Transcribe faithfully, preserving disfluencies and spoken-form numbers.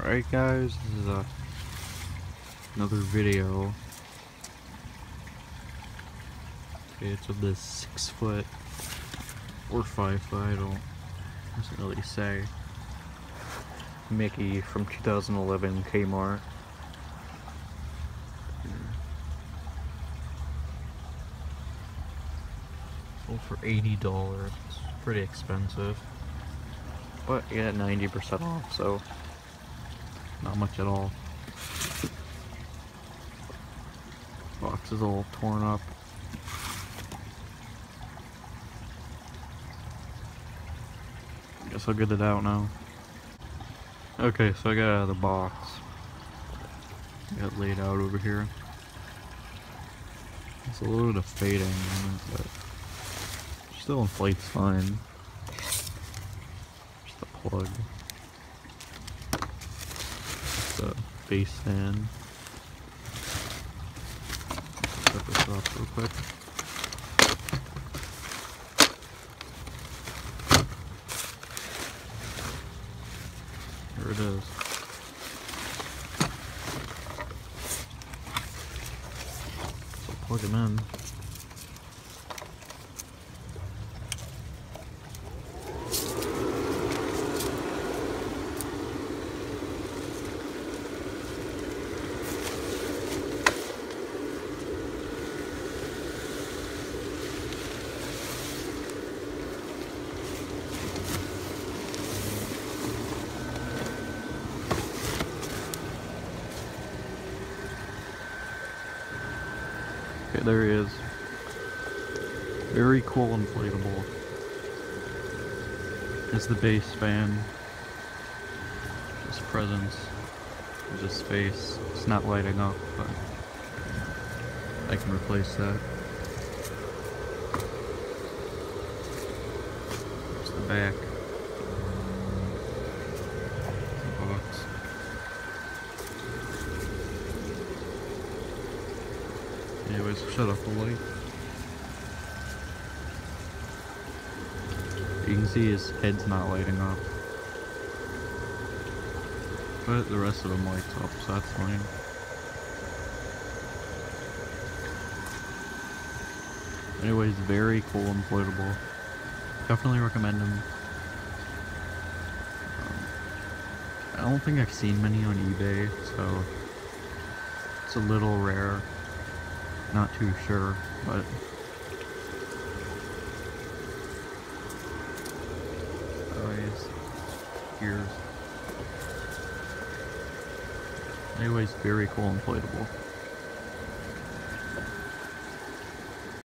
Alright guys, this is a, another video. Okay, it's of this six foot or five foot, I don't doesn't really say. Mickey from two thousand eleven Kmart. Sold for eighty dollars. It's pretty expensive. But you get ninety percent off, so not much at all. Box is all torn up. Guess I'll get it out now. Okay, so I got out of the box. Got it laid out over here. It's a little bit of fading on it, but still inflates fine. Just a plug. Just a base fan. Set this up real quick. There it is. So plug them in. Okay, there he is. Very cool inflatable. It's the base fan. Just presence. There's a space. It's not lighting up, but I can replace that. There's the back. The box. Anyways, shut off the light. You can see his head's not lighting up. But the rest of them lights up, so that's fine. Anyways, very cool inflatable. Definitely recommend them. Um, I don't think I've seen many on eBay, so it's a little rare. Not too sure, but anyways, here's anyways, very cool inflatable.